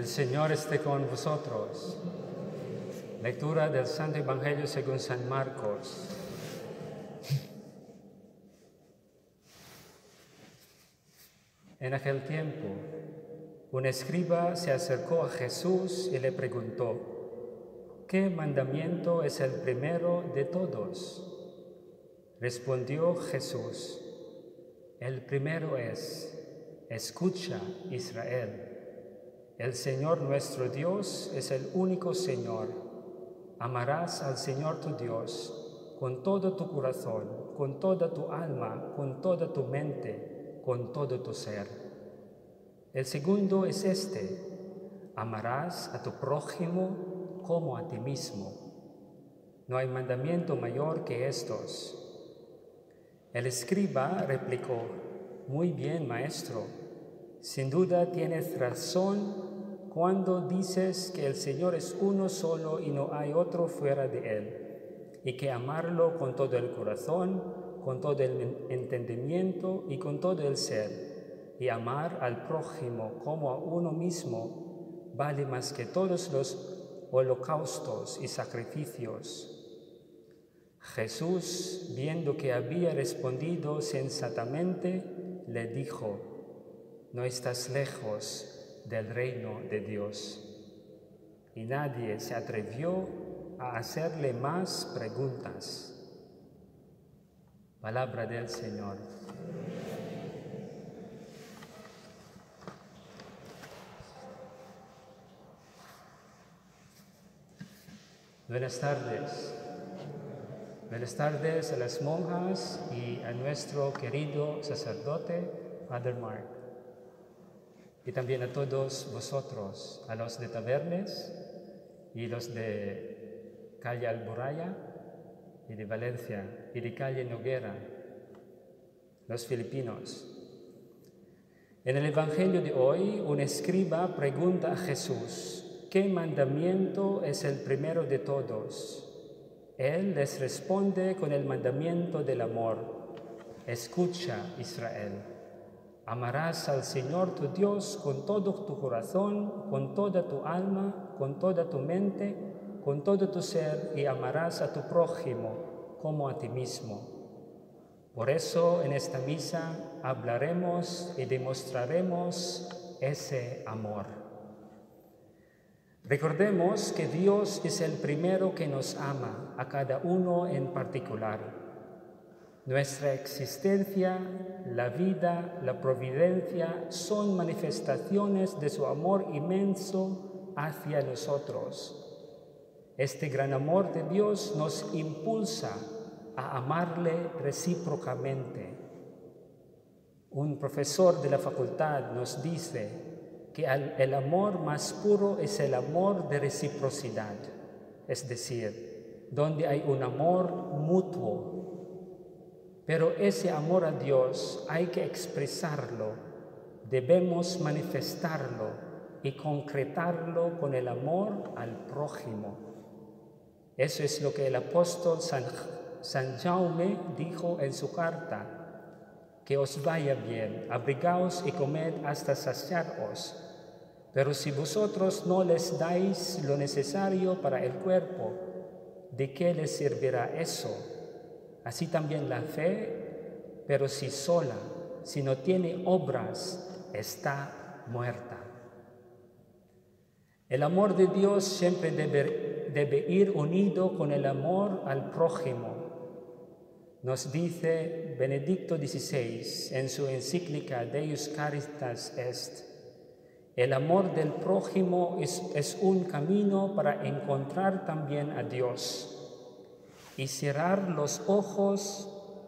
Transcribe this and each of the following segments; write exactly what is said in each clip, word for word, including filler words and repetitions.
El Señor esté con vosotros. Lectura del Santo Evangelio según San Marcos. En aquel tiempo, un escriba se acercó a Jesús y le preguntó: ¿qué mandamiento es el primero de todos? Respondió Jesús: el primero es: escucha, Israel. El Señor nuestro Dios es el único Señor. Amarás al Señor tu Dios con todo tu corazón, con toda tu alma, con toda tu mente, con todo tu ser. El segundo es este: amarás a tu prójimo como a ti mismo. No hay mandamiento mayor que estos. El escriba replicó: muy bien, maestro. Sin duda tienes razón cuando dices que el Señor es uno solo y no hay otro fuera de Él, y que amarlo con todo el corazón, con todo el entendimiento y con todo el ser, y amar al prójimo como a uno mismo, vale más que todos los holocaustos y sacrificios. Jesús, viendo que había respondido sensatamente, le dijo: no estás lejos del reino de Dios. Y nadie se atrevió a hacerle más preguntas. Palabra del Señor. Buenas tardes. Buenas tardes a las monjas y a nuestro querido sacerdote, Padre Mark. Y también a todos vosotros, a los de Tabernes y los de calle Alboraya y de Valencia y de calle Noguera, los filipinos. En el Evangelio de hoy, un escriba pregunta a Jesús: ¿qué mandamiento es el primero de todos? Él les responde con el mandamiento del amor: escucha, Israel. Amarás al Señor tu Dios con todo tu corazón, con toda tu alma, con toda tu mente, con todo tu ser, y amarás a tu prójimo como a ti mismo. Por eso en esta misa hablaremos y demostraremos ese amor. Recordemos que Dios es el primero que nos ama, a cada uno en particular. Nuestra existencia, la vida, la providencia son manifestaciones de su amor inmenso hacia nosotros. Este gran amor de Dios nos impulsa a amarle recíprocamente. Un profesor de la facultad nos dice que el amor más puro es el amor de reciprocidad, es decir, donde hay un amor mutuo. Pero ese amor a Dios hay que expresarlo, debemos manifestarlo y concretarlo con el amor al prójimo. Eso es lo que el apóstol San, San Jaume dijo en su carta: que os vaya bien, abrigaos y comed hasta saciaros. Pero si vosotros no les dais lo necesario para el cuerpo, ¿de qué les servirá eso? Así también la fe, pero si sola, si no tiene obras, está muerta. El amor de Dios siempre debe, debe ir unido con el amor al prójimo. Nos dice Benedicto dieciséis en su encíclica Deus Caritas Est: el amor del prójimo es, es un camino para encontrar también a Dios. Y cerrar los ojos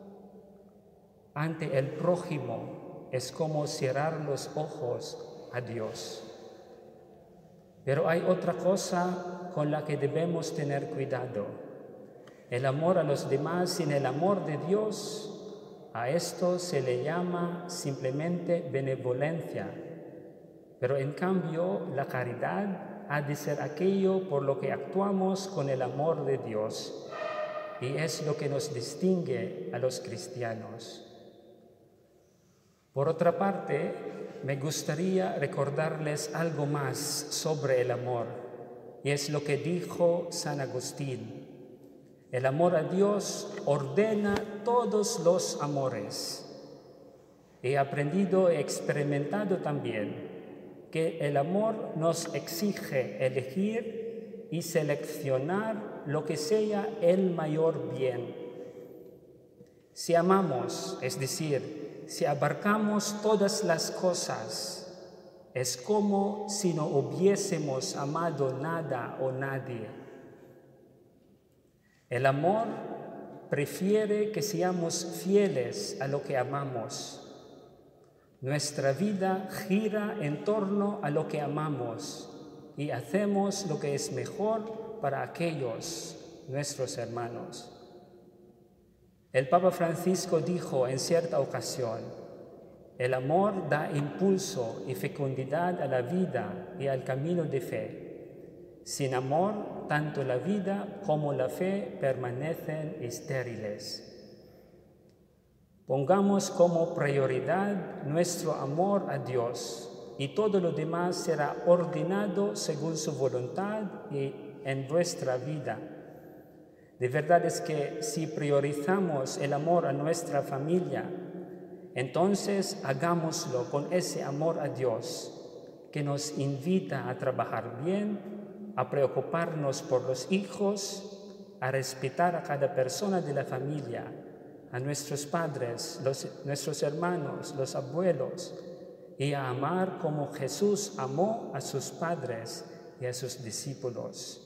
ante el prójimo es como cerrar los ojos a Dios. Pero hay otra cosa con la que debemos tener cuidado: el amor a los demás sin el amor de Dios. A esto se le llama simplemente benevolencia. Pero en cambio, la caridad ha de ser aquello por lo que actuamos con el amor de Dios. Y es lo que nos distingue a los cristianos. Por otra parte, me gustaría recordarles algo más sobre el amor, y es lo que dijo San Agustín. El amor a Dios ordena todos los amores. He aprendido y experimentado también que el amor nos exige elegir y seleccionar lo que sea el mayor bien. Si amamos, es decir, si abarcamos todas las cosas, es como si no hubiésemos amado nada o nadie. El amor prefiere que seamos fieles a lo que amamos. Nuestra vida gira en torno a lo que amamos y hacemos lo que es mejor para aquellos, nuestros hermanos. El Papa Francisco dijo en cierta ocasión: el amor da impulso y fecundidad a la vida y al camino de fe. Sin amor, tanto la vida como la fe permanecen estériles. Pongamos como prioridad nuestro amor a Dios y todo lo demás será ordenado según su voluntad y en nuestra vida. De verdad es que si priorizamos el amor a nuestra familia, entonces hagámoslo con ese amor a Dios que nos invita a trabajar bien, a preocuparnos por los hijos, a respetar a cada persona de la familia, a nuestros padres, los, nuestros hermanos, los abuelos, y a amar como Jesús amó a sus padres y a sus discípulos.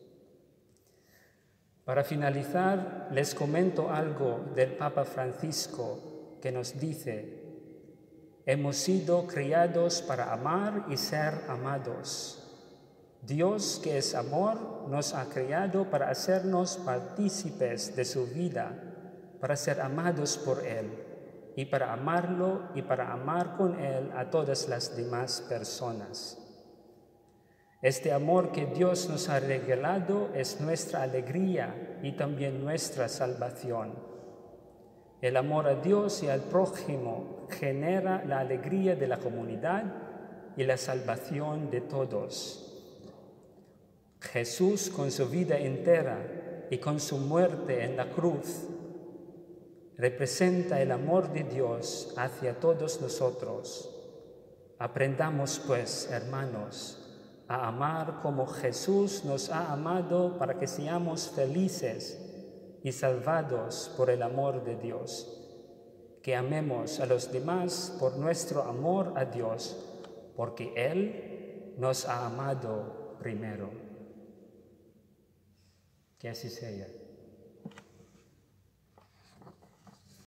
Para finalizar, les comento algo del Papa Francisco que nos dice: hemos sido criados para amar y ser amados. Dios, que es amor, nos ha creado para hacernos partícipes de su vida, para ser amados por Él, y para amarlo y para amar con Él a todas las demás personas. Este amor que Dios nos ha regalado es nuestra alegría y también nuestra salvación. El amor a Dios y al prójimo genera la alegría de la comunidad y la salvación de todos. Jesús, con su vida entera y con su muerte en la cruz, representa el amor de Dios hacia todos nosotros. Aprendamos, pues, hermanos, a amar como Jesús nos ha amado para que seamos felices y salvados por el amor de Dios. Que amemos a los demás por nuestro amor a Dios, porque Él nos ha amado primero. Que así sea.